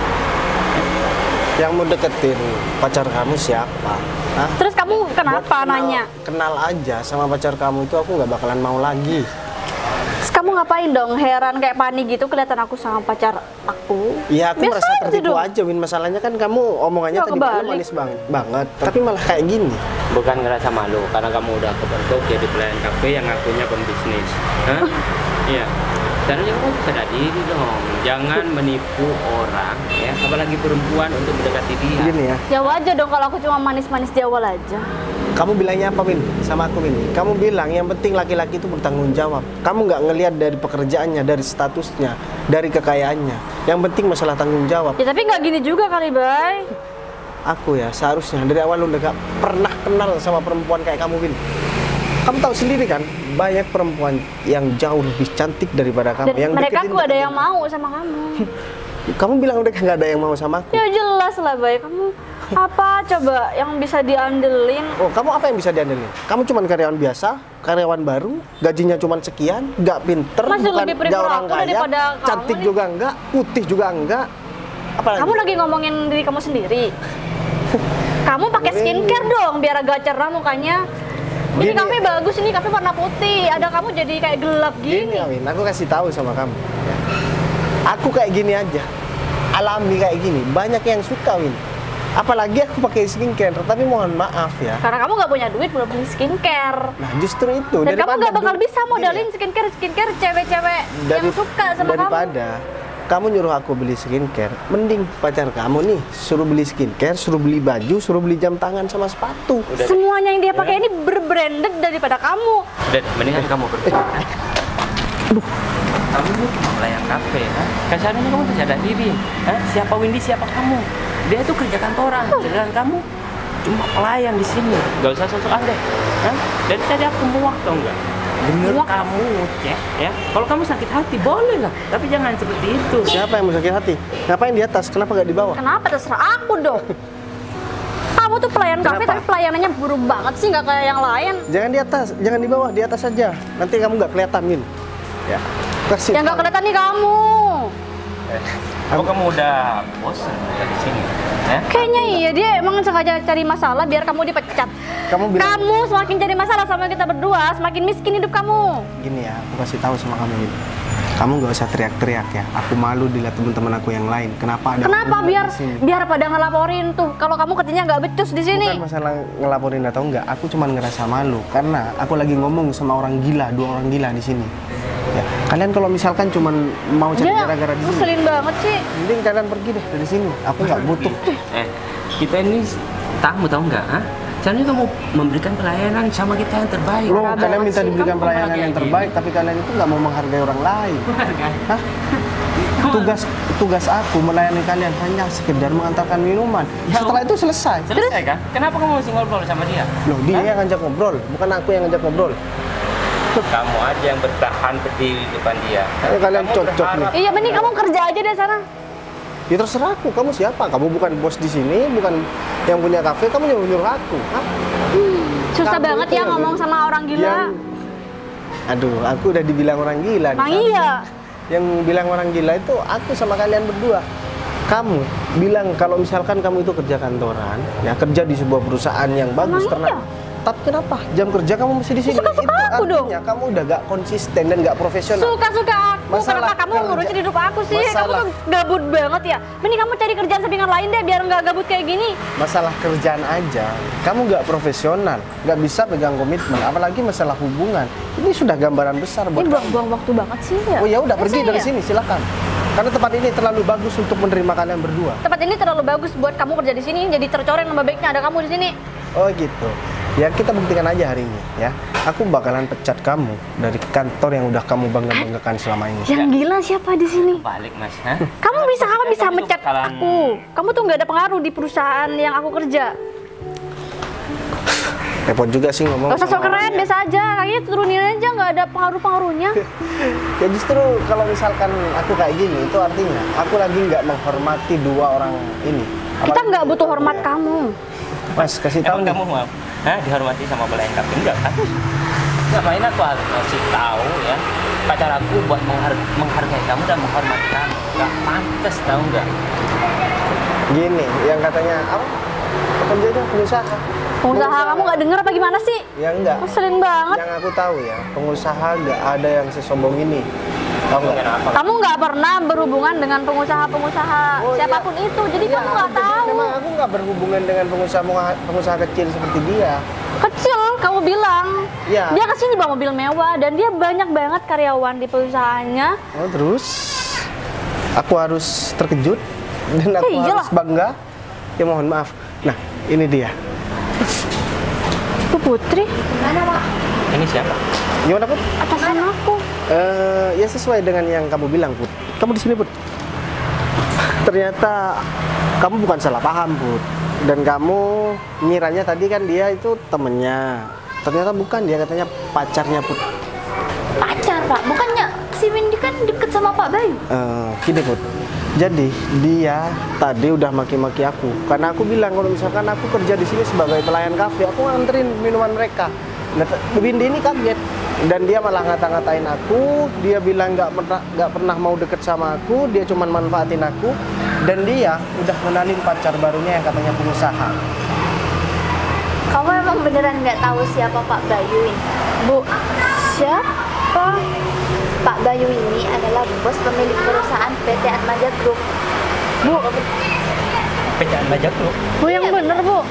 Yang mau deketin pacar kamu siapa? Hah? Terus kamu Buat kenapa kenal- nanya? Kenal aja sama pacar kamu itu aku nggak bakalan mau lagi. Terus kamu ngapain dong? Heran kayak panik gitu kelihatan aku sama pacar aku. Iya, aku Biasa merasa aja tertipu dong. aja, Win. Masalahnya kan kamu omongannya Nggak tadi malam kebalik. manis banget, banget. Tapi malah kayak gini. Bukan ngerasa malu, karena kamu udah kebentuk jadi pelayan kafe yang ngakunya pembisnis. Hah? Iya. Seharusnya kamu sadar diri dong, jangan menipu orang, ya, apalagi perempuan untuk mendekati dia. Gini ya. Ya wajar dong kalau aku cuma manis-manis di awal aja. Kamu bilangnya apa, Win? Sama aku, Win. Kamu bilang yang penting laki-laki itu bertanggung jawab. Kamu nggak ngelihat dari pekerjaannya, dari statusnya, dari kekayaannya. Yang penting masalah tanggung jawab. Ya tapi nggak gini juga kali, Bay. Aku ya seharusnya dari awal udah gak pernah kenal sama perempuan kayak kamu, Win. Kamu tahu sendiri kan, banyak perempuan yang jauh lebih cantik daripada kamu. Dan yang mereka deketin- aku ada yang mau sama kamu. Kamu bilang udah nggak ada yang mau sama aku. Ya jelas lah, Bay. Kamu apa coba yang bisa diandelin? Oh, kamu apa yang bisa diandelin? Kamu cuma karyawan biasa, karyawan baru, gajinya cuma sekian, nggak pinter, Masih bukan lebih prefer nggak orang aku kaya, daripada kamu cantik nih. juga enggak, putih juga enggak. Apalagi? Kamu lagi ngomongin diri kamu sendiri. Kamu pakai skincare dong biar agak cerah mukanya. Ini Gini. kafe bagus, ini kafe warna putih. Ada kamu jadi kayak gelap Gini gini. ya, Win, aku kasih tahu sama kamu. Aku kayak gini aja, alami kayak gini. Banyak yang suka, Win. Apalagi aku pakai skincare, tapi mohon maaf ya. Karena kamu nggak punya duit buat beli skincare. Nah, justru itu. Dan kamu daripada nggak bakal du- bisa Gini modalin ya, skincare skincare cewek-cewek yang dari- suka sama kamu. daripada kamu nyuruh aku beli skincare, mending pacar kamu nih suruh beli skincare, suruh beli baju, suruh beli jam tangan sama sepatu. Udah, Semuanya yang dia pakai ini berbranded daripada kamu. udah, mendingan kamu pergi. Aduh, kamu ini cuma pelayan kafe, ha? Kasarnya kamu tuh sadar diri. Ha? Siapa Windy, siapa kamu? Dia tuh kerja kantoran, sedangkan kamu cuma pelayan di sini. Gak usah sosok aneh. Ha? Dari tadi aku muak tau nggak? Dengar Muak? kamu cek, ya. Kalau kamu sakit hati boleh lah, tapi jangan seperti itu. Siapa yang mau sakit hati? Ngapain di atas? Kenapa nggak di bawah? Kenapa terserah aku dong? Kamu tuh pelayan kafe Kenapa? tapi pelayanannya buruk banget sih, nggak kayak yang lain. Jangan di atas, jangan di bawah, di atas saja. Nanti kamu nggak kelihatan, Min. Ya. Kasih. Yang nggak kelihatan nih kamu. Oh, kamu udah bosan dari sini? Ya? Kayaknya iya, dia emang sengaja cari masalah biar kamu dipecat. Kamu bilang Kamu semakin cari masalah sama kita berdua, semakin miskin hidup kamu. gini ya, aku kasih tahu sama kamu, Min. Kamu nggak usah teriak-teriak ya. Aku malu dilihat teman-teman aku yang lain. Kenapa ada? Kenapa aku biar di sini? biar pada ngelaporin tuh kalau kamu kerjanya nggak becus di sini? Bukan masalah ngelaporin atau enggak, aku cuma ngerasa malu karena aku lagi ngomong sama orang gila, dua orang gila di sini. Ya, kalian kalau misalkan cuma mau cari Dia gara-gara di sini, ngeselin banget sih. mending kalian pergi deh dari sini. Aku nggak butuh. Eh, kita ini tamu tahu nggak? Ah? Caranya kamu memberikan pelayanan sama kita yang terbaik. Loh, Parah kalian banget minta sih. diberikan Kamu pelayanan kayak yang gini. terbaik, tapi kalian itu nggak mau menghargai orang lain. Hah? Tugas tugas aku melayani kalian hanya sekedar mengantarkan minuman. Ya, Setelah itu selesai. Selesai kan? Kenapa kamu masih ngobrol sama dia? Loh, dia yang ngajak ngobrol, bukan aku yang ngajak ngobrol. Kamu aja yang bertahan berdiri di depan dia. Ayo kalian Kamu cocok berharap- Iya, mending kamu kerja aja deh sana. Ya terserah aku, kamu siapa? Kamu bukan bos di sini, bukan yang punya kafe, kamu nyuruh-nyuruh aku. Hah? Susah Kamu banget itu ya yang- ngomong sama orang gila. Yang- Aduh, aku udah dibilang orang gila. nih. Emang iya. Yang bilang orang gila itu aku sama kalian berdua. Kamu bilang kalau misalkan kamu itu kerja kantoran, ya kerja di sebuah perusahaan yang bagus, Emang tenang. iya? Tapi kenapa jam kerja kamu masih di sini? Suka-suka Itu aku dong. artinya kamu udah gak konsisten dan gak profesional. Suka-suka aku, Masalah kenapa kamu kerja- ngurusin hidup aku sih? Kamu masalah- tuh gabut banget ya. Mending kamu cari kerjaan sampingan lain deh biar nggak gabut kayak gini. Masalah kerjaan aja, kamu gak profesional, gak bisa pegang komitmen, apalagi masalah hubungan. Ini sudah gambaran besar Ini buat kamu. buang-buang waktu banget sih ya. Oh ya udah pergi Biasanya dari ya? sini silakan. Karena tempat ini terlalu bagus untuk menerima kalian berdua. Tempat ini terlalu bagus buat kamu kerja di sini, jadi tercoreng nama baiknya ada kamu di sini. Oh gitu. Ya kita buktikan aja hari ini ya. Aku bakalan pecat kamu dari kantor yang udah kamu bangga-banggakan selama ini. Yang gila siapa di sini? Balik mas, ha? Kamu bisa kamu bisa Kamu tuh mecat bakalan- aku. Kamu tuh nggak ada pengaruh di perusahaan yang aku kerja. Repot juga sih ngomong. Gak usah sok sama keren, orangnya. biasa aja. Kakinya turunin aja, nggak ada pengaruh-pengaruhnya. Ya justru kalau misalkan aku kayak gini, itu artinya aku lagi nggak menghormati dua orang ini. Kita Apalagi nggak butuh itu hormat ya. kamu. Mas kasih tahu Emang nih. kamu mau Hah, dihormati sama pelayan kafe? Enggak kan? Ngapain aku harus ngasih tahu ya pacar aku buat menghar- menghargai kamu dan menghormati kamu? Gak pantas, tahu nggak? Gini, yang katanya apa? Pekerjanya pengusaha. Pengusaha kamu nggak denger apa gimana sih? Ya enggak. Ngeselin banget. Yang aku tahu ya, pengusaha nggak ada yang sesombong ini. Tahu nggak? Kenapa? Kamu nggak pernah berhubungan dengan pengusaha-pengusaha Oh, iya. siapapun itu, jadi Iya, kamu nggak jadi tahu. Memang aku nggak berhubungan dengan pengusaha pengusaha kecil seperti dia. Kecil, kamu bilang. Iya. Dia kesini bawa mobil mewah dan dia banyak banget karyawan di perusahaannya. Oh terus, aku harus terkejut dan aku Eh, iyalah. harus bangga. Ya mohon maaf. Nah, ini dia. Itu Putri, Ini siapa? Gimana Put? atasan aku. Eh, ya sesuai dengan yang kamu bilang Put. Kamu di sini Put. Ternyata kamu bukan salah paham Put. Dan kamu ngiranya tadi kan dia itu temennya. Ternyata bukan, dia katanya pacarnya Put. Pacar, Pak. Bukannya si Windy kan deket sama Pak Bayu? Eh, gini Put. Jadi dia tadi udah maki-maki aku karena aku bilang kalau misalkan aku kerja di sini sebagai pelayan kafe, aku nganterin minuman mereka. Nah, t- Windy ini kaget dan dia malah ngata-ngatain aku. Dia bilang nggak pernah nggak pernah mau deket sama aku, dia cuma manfaatin aku dan dia udah kenalin pacar barunya yang katanya pengusaha. Kamu emang beneran nggak tahu siapa Pak Bayu ini? Bu, siapa? Pak Bayu ini adalah bos pemilik perusahaan P T Atmaja Group. Bu, Pecahan bajak lu. Bu yang bener, Bu.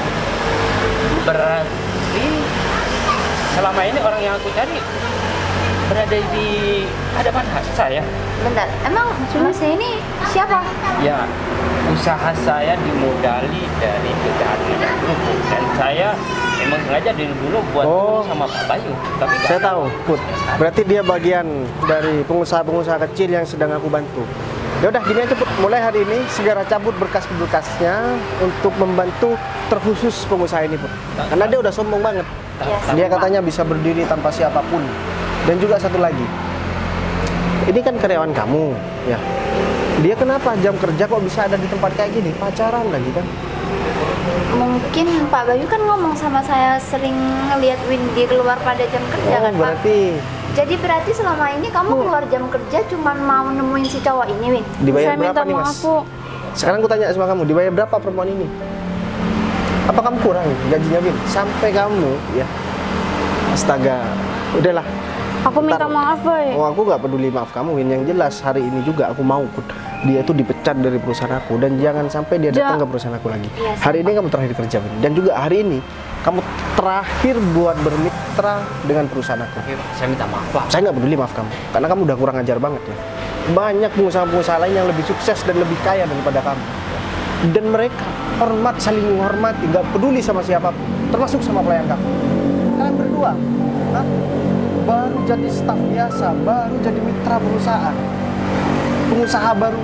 Berarti selama ini orang yang aku cari berada di hadapan saya. Bentar, emang masnya ini siapa? Ya, usaha saya dimodali dari pecahan bajak Group dan saya emang sengaja dari dulu buat Oh. ketemu sama Pak Bayu. Tapi nggak Saya tahu, Put. Berarti dia bagian dari pengusaha-pengusaha kecil yang sedang aku bantu. Ya udah gini aja Put, mulai hari ini segera cabut berkas-berkasnya untuk membantu terkhusus pengusaha ini Put. Karena dia udah sombong banget. Yes. Dia katanya bisa berdiri tanpa siapapun. Dan juga satu lagi, ini kan karyawan kamu, ya. Dia kenapa jam kerja kok bisa ada di tempat kayak gini? Pacaran lagi kan? Mungkin Pak Bayu kan ngomong sama saya sering ngelihat Windy keluar pada jam kerja Oh, kan Pak? berarti Jadi berarti selama ini kamu keluar jam kerja cuman mau nemuin si cowok ini, Win? dibayar Saya minta berapa nih maaf, Mas? Bu. Sekarang aku tanya sama kamu, dibayar berapa perempuan ini? Apa kamu kurang gajinya, Win? Sampai kamu, ya. Astaga, udahlah. Aku minta Ntar- maaf, Boy. Oh, aku nggak peduli maaf kamu, Win. Yang jelas hari ini juga aku mau Put. Dia itu dipecat dari perusahaan aku dan jangan sampai dia Ja- datang ke perusahaan aku lagi. Iya, Hari ini kamu terakhir kerja, Win. Dan juga hari ini kamu terakhir buat bermitra dengan perusahaan aku. Oke, Pak, saya minta maaf Pak. Saya nggak peduli maaf kamu, karena kamu udah kurang ajar banget ya. Banyak pengusaha-pengusaha lain yang lebih sukses dan lebih kaya daripada kamu. Dan mereka hormat, saling menghormati, nggak peduli sama siapapun, termasuk sama pelayan kamu. Kalian berdua, hah? Baru jadi staf biasa, baru jadi mitra perusahaan, pengusaha baru,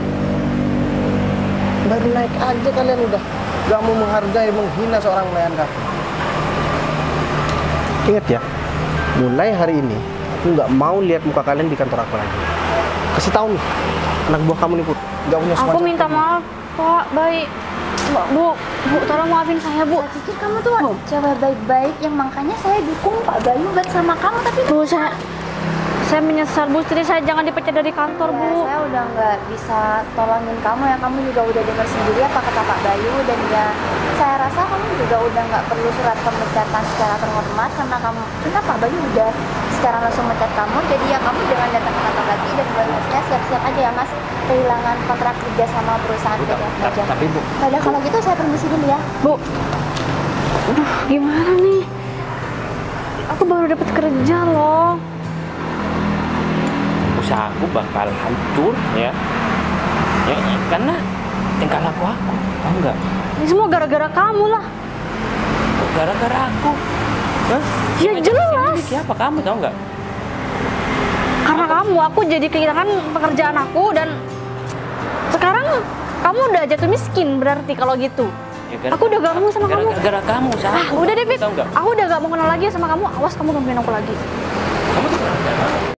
baru naik aja kalian udah nggak mau menghargai, menghina seorang pelayan kafe. Ingat ya, mulai hari ini aku nggak mau lihat muka kalian di kantor aku lagi. Kasih tahu nih, anak buah kamu nih Put, nggak punya Aku semacam minta kamu. maaf, Pak. Baik. Mbak, Bu, Bu, tolong maafin saya, Bu. Saya pikir kamu tuh cewek baik-baik yang makanya saya dukung Pak Bayu buat sama kamu, tapi Bu, saya saya menyesal, Bu. Jadi saya jangan dipecat dari kantor, ya, Bu. saya udah nggak bisa tolongin kamu ya. Kamu juga udah dengar sendiri apa kata Pak Bayu, dan ya saya rasa kamu juga udah nggak perlu surat pemecatan secara terhormat karena kamu, karena Pak Bayu udah secara langsung mecat kamu. Jadi ya kamu jangan datang ke kantor lagi, dan buat masnya siap-siap aja ya Mas kehilangan kontrak kerja sama perusahaan P T Ta- aja. Tapi Bu, Padahal kalau gitu saya permisi dulu ya. Bu. Aduh, gimana nih? Aku baru dapat kerja loh. usahaku bakal hancur ya. Ya, ya, karena tingkah laku aku, tahu nggak? Ini semua gara-gara kamu lah. gara-gara aku. Hah? Ya Yang ngajak jelas. kesini siapa kamu tahu nggak? Karena kamu, aku jadi kehilangan pekerjaan aku dan sekarang kamu udah jatuh miskin berarti kalau gitu. Ya, gara- Aku udah gak mau sama kamu. Gara-gara kamu, usaha Ah, aku. udah deh, Fit. Tahu nggak? Aku udah gak mau kenal lagi sama kamu. Awas kamu gangguin aku lagi. Kamu tuh pernah